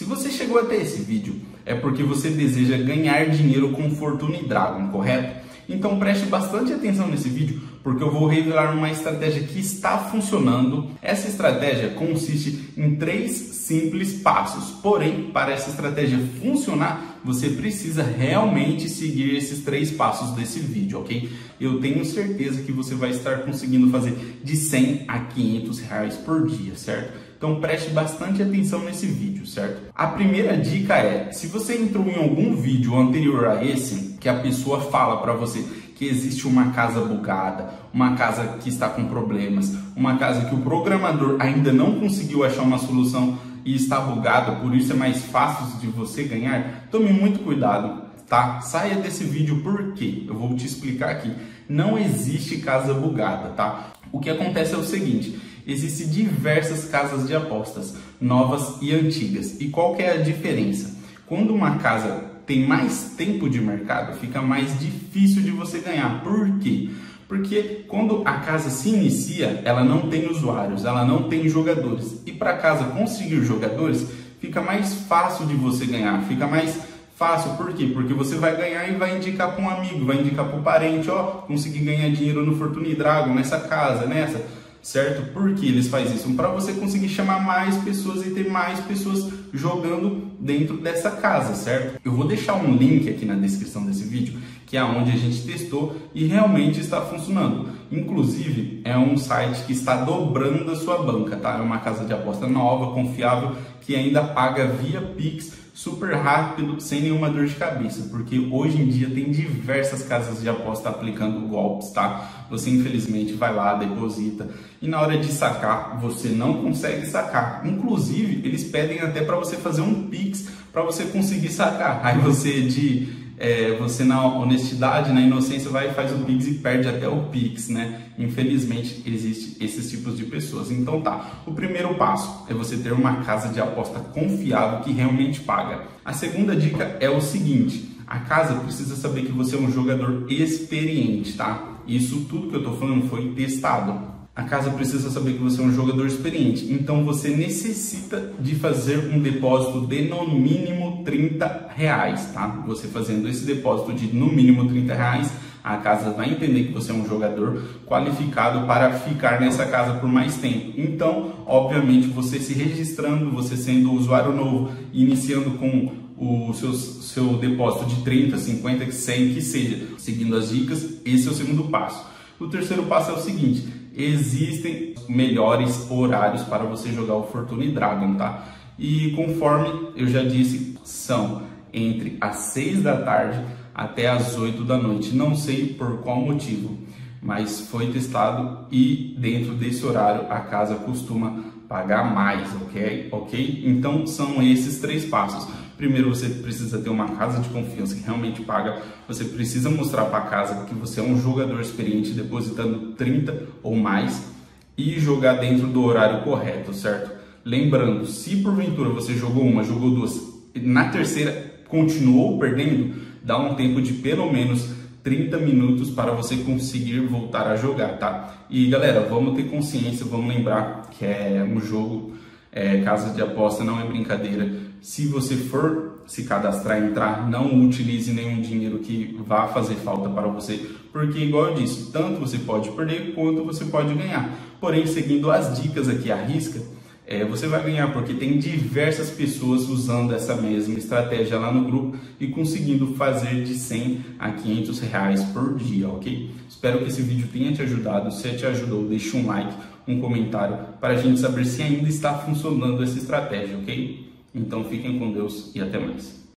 você chegou até esse vídeo, é porque você deseja ganhar dinheiro com Fortune Dragon, correto? Então preste bastante atenção nesse vídeo, porque eu vou revelar uma estratégia que está funcionando. Essa estratégia consiste em 3 simples passos. Porém, para essa estratégia funcionar, você precisa realmente seguir esses 3 passos desse vídeo, ok? Eu tenho certeza que você vai estar conseguindo fazer de 100 a 500 reais por dia, certo? Então preste bastante atenção nesse vídeo, certo? A primeira dica é, se você entrou em algum vídeo anterior a esse, que a pessoa fala para você que existe uma casa bugada, uma casa que está com problemas, uma casa que o programador ainda não conseguiu achar uma solução e está bugada, por isso é mais fácil de você ganhar, tome muito cuidado, tá? Saia desse vídeo porque eu vou te explicar aqui. Não existe casa bugada, tá? O que acontece é o seguinte, existem diversas casas de apostas, novas e antigas. E qual que é a diferença? Quando uma casa tem mais tempo de mercado, fica mais difícil de você ganhar. Por quê? Porque quando a casa se inicia, ela não tem usuários, ela não tem jogadores. E para a casa conseguir jogadores, fica mais fácil de você ganhar, fica mais fácil. Por quê? Porque você vai ganhar e vai indicar para um amigo, vai indicar para o parente, ó, consegui ganhar dinheiro no Fortune Dragon, nessa casa, nessa, certo? Por que eles fazem isso? Para você conseguir chamar mais pessoas e ter mais pessoas jogando dentro dessa casa, certo? Eu vou deixar um link aqui na descrição desse vídeo, que é onde a gente testou e realmente está funcionando. Inclusive, é um site que está dobrando a sua banca, tá? É uma casa de aposta nova, confiável, que ainda paga via Pix, super rápido, sem nenhuma dor de cabeça, porque hoje em dia tem diversas casas de aposta aplicando golpes, tá? Você infelizmente vai lá, deposita e na hora de sacar você não consegue sacar. Inclusive eles pedem até para você fazer um Pix para você conseguir sacar. Aí você na honestidade, na inocência vai e faz o Pix e perde até o Pix, né? Infelizmente existem esses tipos de pessoas. Então tá, o primeiro passo é você ter uma casa de aposta confiável que realmente paga. A segunda dica é o seguinte, a casa precisa saber que você é um jogador experiente, tá? Isso tudo que eu tô falando foi testado. A casa precisa saber que você é um jogador experiente, então você necessita de fazer um depósito de no mínimo 30 reais, tá? Você fazendo esse depósito de no mínimo 30 reais, a casa vai entender que você é um jogador qualificado para ficar nessa casa por mais tempo. Então, obviamente, você se registrando, você sendo usuário novo, iniciando com o seu depósito de 30, 50, 100, que seja, seguindo as dicas, esse é o segundo passo. O terceiro passo é o seguinte, existem melhores horários para você jogar o Fortune Dragon, tá? E conforme eu já disse, são entre as 6 da tarde até as 8 da noite. Não sei por qual motivo, mas foi testado e dentro desse horário a casa costuma pagar mais, ok? Então são esses 3 passos. Primeiro, você precisa ter uma casa de confiança que realmente paga. Você precisa mostrar para a casa que você é um jogador experiente, depositando 30 ou mais e jogar dentro do horário correto, certo? Lembrando, se porventura você jogou uma, jogou duas, na terceira continuou perdendo, dá um tempo de pelo menos 30 minutos para você conseguir voltar a jogar, tá? E galera, vamos ter consciência, vamos lembrar que é um jogo, casa de aposta não é brincadeira. Se você for se cadastrar, entrar, não utilize nenhum dinheiro que vá fazer falta para você, porque igual eu disse, tanto você pode perder quanto você pode ganhar. Porém, seguindo as dicas aqui à risca, você vai ganhar, porque tem diversas pessoas usando essa mesma estratégia lá no grupo e conseguindo fazer de 100 a 500 reais por dia, ok? Espero que esse vídeo tenha te ajudado. Se te ajudou, deixe um like, um comentário, para a gente saber se ainda está funcionando essa estratégia, ok? Então fiquem com Deus e até mais.